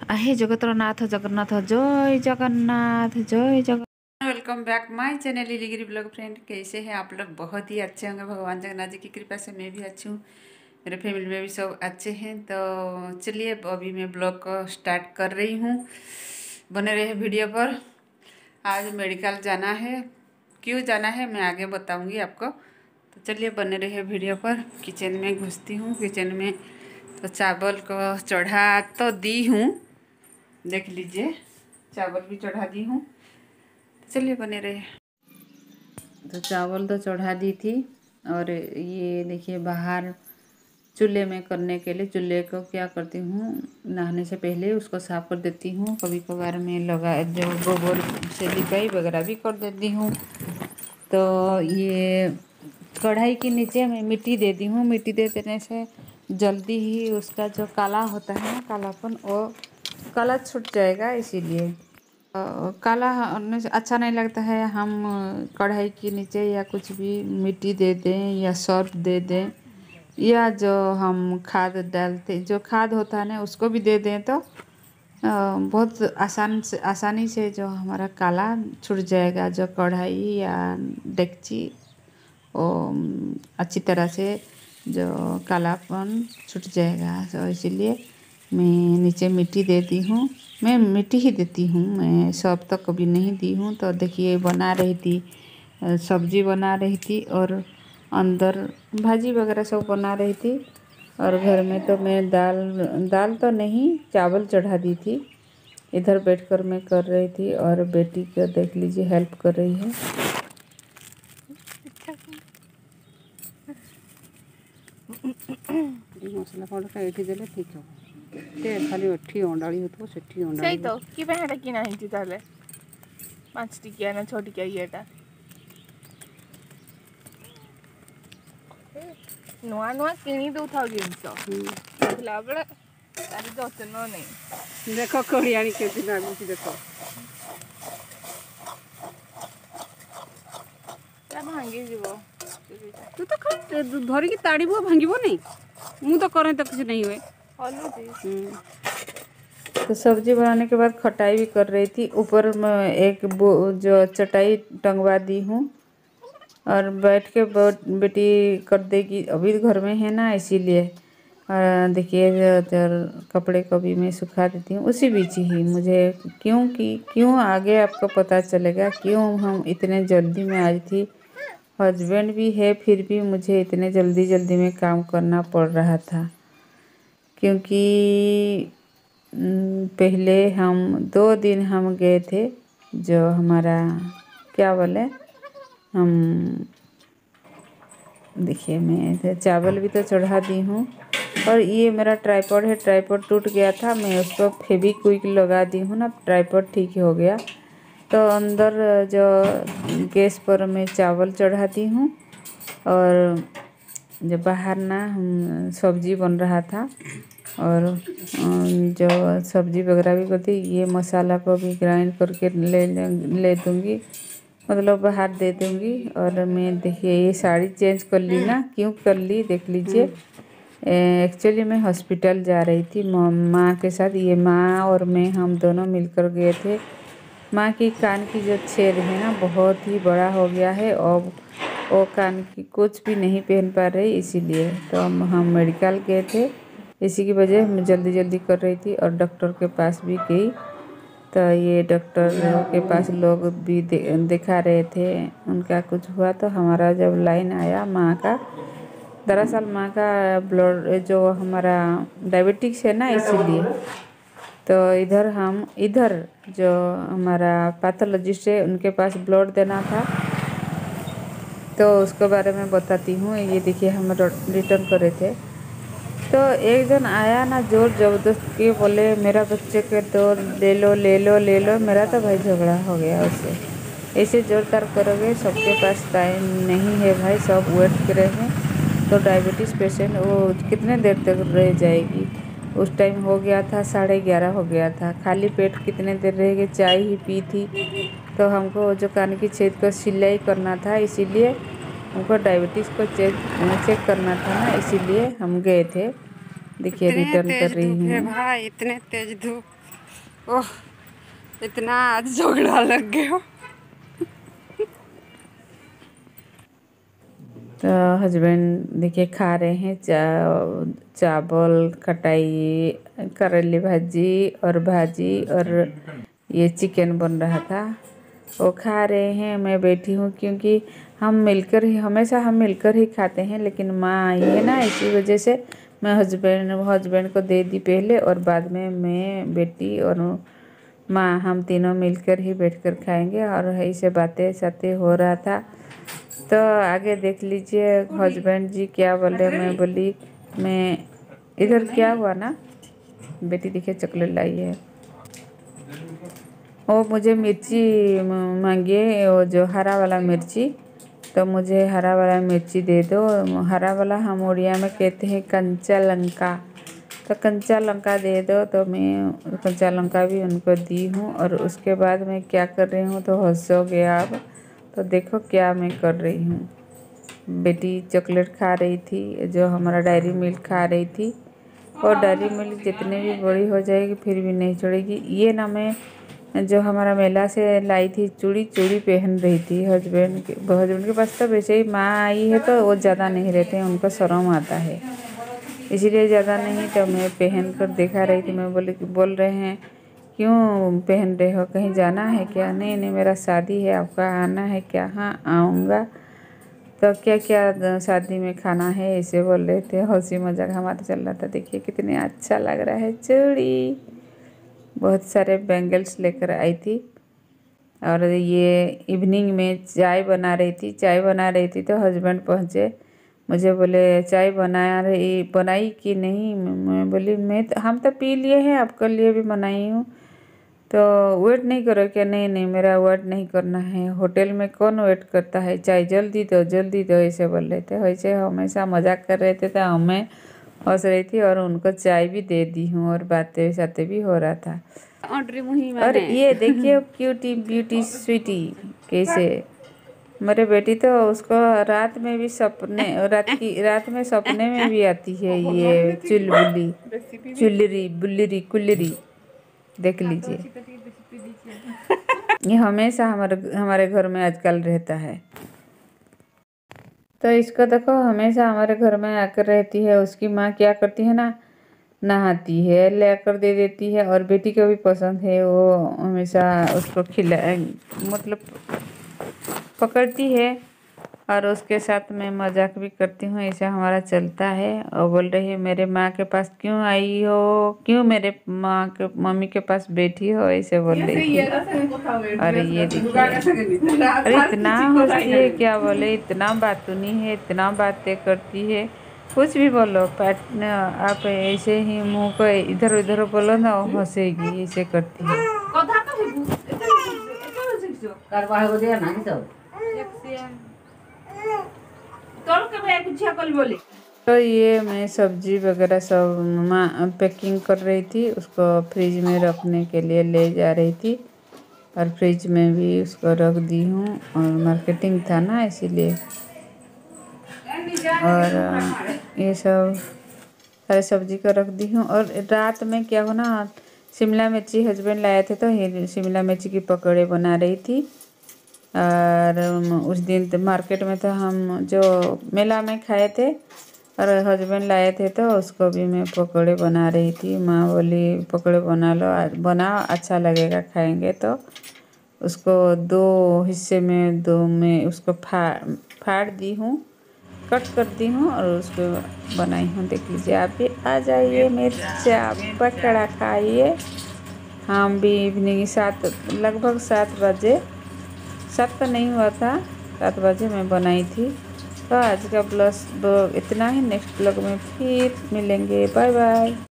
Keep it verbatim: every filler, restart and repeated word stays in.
हे जगतर नाथ जगन्नाथ जय जगन्नाथ जय Jagannath. Welcome back my channel Liligiri blog. Friend कैसे हैं आप लोग? बहुत ही अच्छे होंगे, भगवान जगन्नाथ जी की कृपा से मैं भी अच्छी हूँ, मेरे फैमिली में भी सब अच्छे हैं। तो चलिए अभी मैं ब्लॉग को स्टार्ट कर रही हूँ, बने रहे वीडियो पर। आज मेडिकल जाना है, क्यों जाना है मैं आगे बताऊँगी आपको। तो चलिए बने रहे वीडियो पर। किचन में घुसती हूँ। किचन में तो चावल को चढ़ा तो दी हूँ, देख लीजिए चावल भी चढ़ा दी हूँ। चलिए बने रहे। तो चावल तो चढ़ा दी थी और ये देखिए बाहर चूल्हे में करने के लिए चूल्हे को क्या करती हूँ, नहाने से पहले उसको साफ कर देती हूँ। कभी कभार में लगा जो गोबर से लिपाई वगैरह भी कर देती हूँ। तो ये कढ़ाई के नीचे मैं मिट्टी दे दी हूँ। मिट्टी दे देने से जल्दी ही उसका जो काला होता है ना, कालापन, वो काला छूट जाएगा। इसीलिए काला होने से अच्छा नहीं लगता है। हम कढ़ाई के नीचे या कुछ भी मिट्टी दे दें या सर्फ दे दें या जो हम खाद डालते जो खाद होता है ना उसको भी दे दें तो बहुत आसान से आसानी से जो हमारा काला छूट जाएगा। जो कढ़ाई या डेगची वो अच्छी तरह से जो कालापन छूट जाएगा। तो इसीलिए मैं नीचे मिट्टी देती हूँ। मैं मिट्टी ही देती हूँ, मैं सब तो कभी नहीं दी हूँ। तो देखिए बना रही थी, सब्जी बना रही थी और अंदर भाजी वगैरह सब बना रही थी। और घर में तो मैं दाल दाल तो नहीं चावल चढ़ा दी थी। इधर बैठकर मैं कर रही थी और बेटी को देख लीजिए हेल्प कर रही है। मसला पाउडर एठी देले ठीक हो ते खाली एठी अंडाळी होतो सेठी अंडाळी सही तो कि पहले कि नाही ती ताले पांच टिकिया ना छह टिकिया येटा नुआ नुआ किनी दउ थाउ जिंस देखला बळे तारी जतन नहीं। देखो कोड़ी आनी के दिन आगुची देखो या भांगी जीवो तू तो खा धरी की ताड़ीबो भांगीबो नहीं। मु तो करे तो कुछ नहीं हुए। तो सब्जी बनाने के बाद खटाई भी कर रही थी। ऊपर में एक जो चटाई टंगवा दी हूँ और बैठ के बेटी कर देगी। अभी घर में है ना, इसीलिए देखिए कपड़े को भी मैं सुखा देती हूँ उसी बीच ही। मुझे क्योंकि क्यों आगे आपको पता चलेगा क्यों हम इतने जल्दी में आई थी। हस्बैंड भी है फिर भी मुझे इतने जल्दी जल्दी में काम करना पड़ रहा था। क्योंकि पहले हम दो दिन हम गए थे, जो हमारा क्या बोले हम देखिए मैं चावल भी तो चढ़ा दी हूँ। और ये मेरा ट्राइपॉड है, ट्राइपॉड टूट गया था, मैं उसको फेविक्विक लगा दी हूँ ना, ट्राइपॉड ठीक हो गया। तो अंदर जो गैस पर मैं चावल चढ़ाती हूँ और जो बाहर ना हम सब्जी बन रहा था और जो सब्जी वगैरह भी करती, ये मसाला को भी ग्राइंड करके ले ले दूँगी, मतलब बाहर दे दूँगी। और मैं देखिए ये साड़ी चेंज कर ली ना, क्यों कर ली देख लीजिए। एक्चुअली मैं हॉस्पिटल जा रही थी माँ के साथ। ये माँ और मैं हम दोनों मिलकर गए थे। माँ की कान की जो छेद है ना बहुत ही बड़ा हो गया है और वो कान की कुछ भी नहीं पहन पा रही, इसीलिए तो हम हम मेडिकल गए थे। इसी की वजह मैं जल्दी जल्दी कर रही थी और डॉक्टर के पास भी गई। तो ये डॉक्टर के पास लोग भी दे, दिखा रहे थे, उनका कुछ हुआ। तो हमारा जब लाइन आया माँ का, दरअसल माँ का ब्लड जो हमारा डायबिटिक्स है ना, इसीलिए तो इधर हम इधर जो हमारा पैथोलॉजिस्ट है उनके पास ब्लड देना था। तो उसके बारे में बताती हूँ। ये देखिए हम रिटर्न कर रहे थे तो एक जन आया ना जोर ज़बरदस्त के बोले मेरा बच्चे के तो ले लो ले लो ले लो। मेरा तो भाई झगड़ा हो गया उससे। ऐसे जोरदार करोगे, सबके पास टाइम नहीं है भाई, सब वेट कर रहे हैं। तो डायबिटीज़ पेशेंट वो कितने देर तक रह जाएगी। उस टाइम हो गया था साढ़े ग्यारह हो गया था। खाली पेट कितने देर रहेगी, चाय ही पी थी। तो हमको जो कान की छेद को सिलाई करना था, इसीलिए हमको डायबिटीज़ को चेक चेक करना था ना, इसीलिए हम गए थे। देखिए रिटर्न कर रही हूँ भाई, इतने तेज धूप ओह इतना आज झगड़ा लग गया। तो हस्बैंड देखिए खा रहे हैं चा चावल, खटाई, करेली भाजी और भाजी, और ये चिकन बन रहा था वो खा रहे हैं। मैं बैठी हूँ क्योंकि हम मिलकर ही हमेशा हम मिलकर ही खाते हैं, लेकिन माँ आई है ना, इसी वजह से मैं हस्बैंड हस्बैंड को दे दी पहले, और बाद में मैं बेटी और माँ हम तीनों मिलकर ही बैठकर खाएंगे। और ऐसे बातें सातें हो रहा था। तो आगे देख लीजिए हस्बैंड जी क्या बोल रहे। मैं बोली मैं इधर क्या हुआ ना, बेटी देखिए चॉकलेट लाई है। वो मुझे मिर्ची मांगिए, वो जो हरा वाला मिर्ची, तो मुझे हरा वाला मिर्ची दे दो। हरा वाला हम उड़िया में कहते हैं कंचा लंका, तो कंचा लंका दे दो। तो मैं कंचा लंका भी उनको दी हूँ। और उसके बाद मैं क्या कर रही हूँ, तो हंसोगे आप। तो देखो क्या मैं कर रही हूँ। बेटी चॉकलेट खा रही थी, जो हमारा डेयरी मिल्क खा रही थी। और डेयरी मिल्क जितनी भी बड़ी हो जाएगी फिर भी नहीं छोड़ेगी। ये ना मैं जो हमारा मेला से लाई थी चूड़ी चूड़ी पहन रही थी। हस्बैंड के हस्बैंड के पास तो वैसे ही माँ आई है तो वो ज़्यादा नहीं रहते हैं, उनको शर्म आता है, इसीलिए ज़्यादा नहीं। तो मैं पहन कर दिखा रही थी। मैं बोले बोल रहे हैं क्यों पहन रहे हो, कहीं जाना है क्या? नहीं नहीं मेरा शादी है, आपका आना है क्या? हाँ आऊँगा। तो क्या क्या शादी में खाना है ऐसे बोल रहे थे। हंसी मजाक हमारा चल रहा था। देखिए कितने अच्छा लग रहा है चूड़ी। बहुत सारे बैंगल्स लेकर आई थी। और ये इवनिंग में चाय बना रही थी चाय बना रही थी तो हस्बैंड पहुँचे। मुझे बोले चाय बना रही बनाई कि नहीं? मैं बोली मैं तो हम तो पी लिए हैं, आपके लिए भी बनाई हूँ। तो वेट नहीं करो क्या? नहीं नहीं मेरा वेट नहीं करना है, होटल में कौन वेट करता है, चाय जल्दी दो जल्दी दो ऐसे बोल रहे थे। वैसे हमेशा मजाक कर रहे थे तो हमें हंस रही थी और उनको चाय भी दे दी हूँ और बातें सातें भी हो रहा था। और ये देखिए क्यूटी ब्यूटी स्वीटी कैसे, मेरे बेटी तो उसको रात में भी सपने रात की रात में सपने में भी आती है ये चुलबुली चुलरी बुल्लरी कुल्लरी। देख लीजिए ये हमेशा हमारे हमारे घर में आजकल रहता है। तो इसको देखो हमेशा हमारे घर में आकर रहती है। उसकी माँ क्या करती है ना, नहाती है लेकर दे देती है। और बेटी को भी पसंद है, वो हमेशा उसको खिला मतलब पकड़ती है और उसके साथ मैं मजाक भी करती हूँ। ऐसा हमारा चलता है। और बोल रही है मेरे माँ के पास क्यों आई हो, क्यों मेरे माँ के मम्मी के पास बैठी हो, ऐसे बोल रही थी। अरे ये देखिए अरे इतना हंसती है, क्या बोले इतना बातूनी है, इतना बातें करती है। कुछ भी बोलो पैट आप ऐसे ही मुंह को इधर उधर बोलो ना हंसेगी, ऐसे करती है। तो ये मैं सब्जी वगैरह सब माँ पैकिंग कर रही थी, उसको फ्रिज में रखने के लिए ले जा रही थी। और फ्रिज में भी उसको रख दी हूँ, और मार्केटिंग था ना इसीलिए। और ये सब सारे सब्जी को रख दी हूँ। और रात में क्या हो ना, शिमला मिर्ची हस्बैंड लाए थे तो शिमला मिर्ची की पकौड़े बना रही थी। और उस दिन तो मार्केट में तो हम जो मेला में खाए थे और हस्बैंड लाए थे तो उसको भी मैं पकौड़े बना रही थी। माँ बोली पकौड़े बना लो, बनाओ अच्छा लगेगा खाएंगे। तो उसको दो हिस्से में दो में उसको फाड़ फाड़ दी हूँ, कट कर दी हूँ और उसको बनाई हूँ। देख लीजिए आप भी आ जाइए, मिर्चा पकड़ा खाइए। हम भी इवनिंग सात लगभग सात बजे सात तो नहीं हुआ था, सात बजे मैं बनाई थी। तो आज का ब्लॉग इतना ही, नेक्स्ट ब्लॉग में फिर मिलेंगे। Bye bye.